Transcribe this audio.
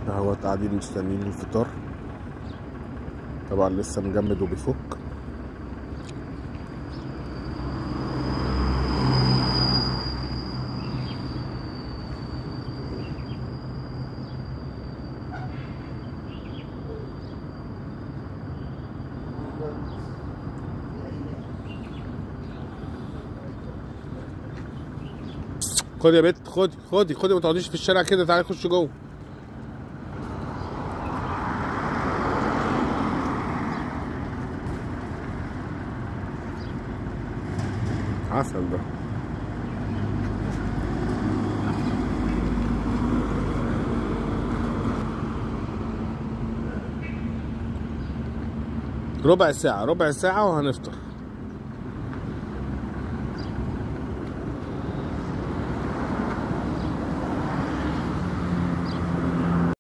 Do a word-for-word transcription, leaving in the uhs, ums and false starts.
اهوت قاعدين مستنيين الفطار، طبعا لسه مجمد وبيفك. خد يا بت، خدي خدي خدي، ما تقعديش في الشارع كده، تعالي خش جوه. عسل ده. ربع ساعة ربع ساعة وهنفطر.